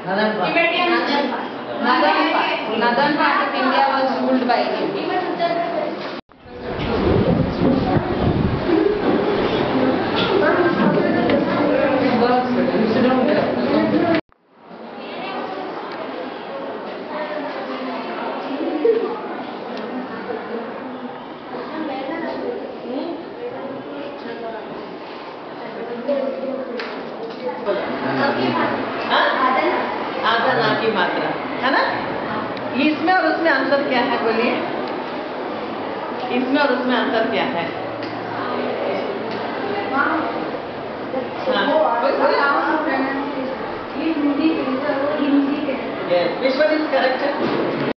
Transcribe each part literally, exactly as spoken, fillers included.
Northern part. Northern part. Northern part. Northern part of India was ruled by him. You sit down there. आधा की मात्रा है ना। इसमें और उसमें अंतर क्या है बोलिए। इसमें और उसमें अंतर क्या है। Yes, which one is correct?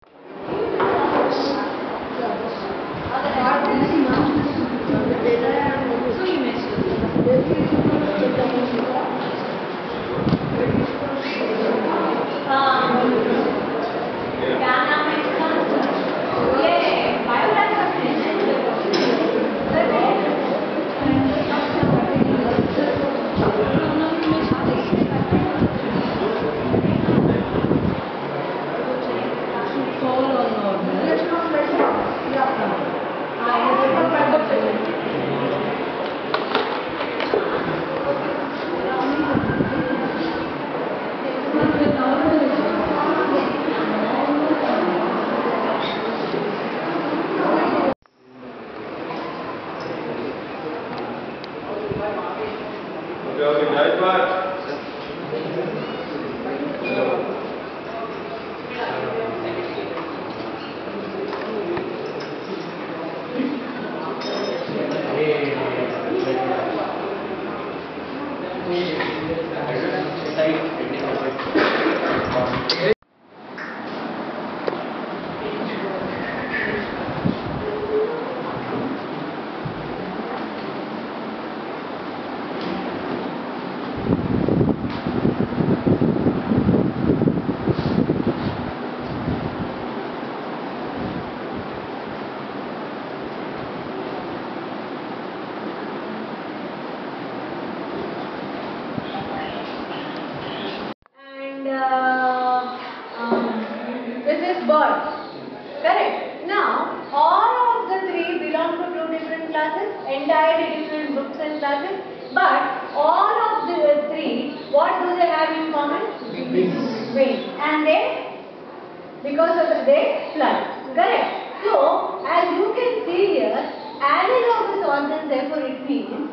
Bird. Correct. Now, all of the three belong to two different classes, entirely different groups and classes. But all of the three, what do they have in common? Wings. Wings. And they, because of the, they fly. Correct. So, as you can see here, analogous organs, therefore it means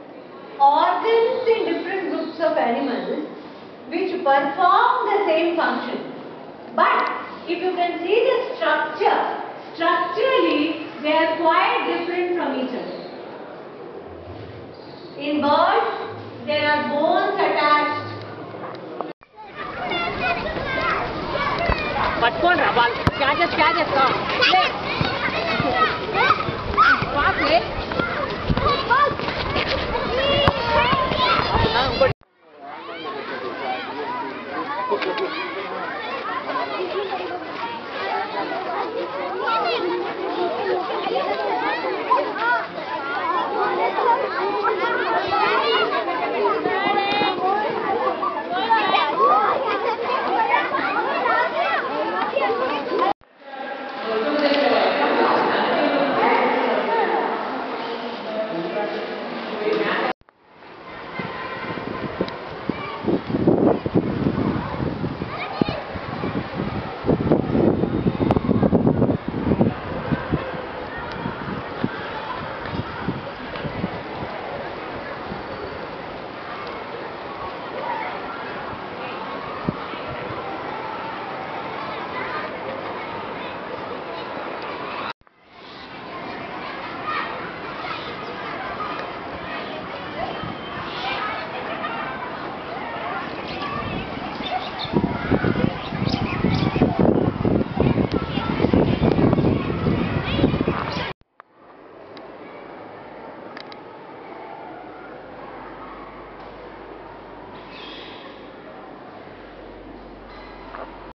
organs in different groups of animals which perform the same function. But if you can see the structure, structurally they are quite different from each other. In birds, there are bones attached. पटकोन क्या क्या क्या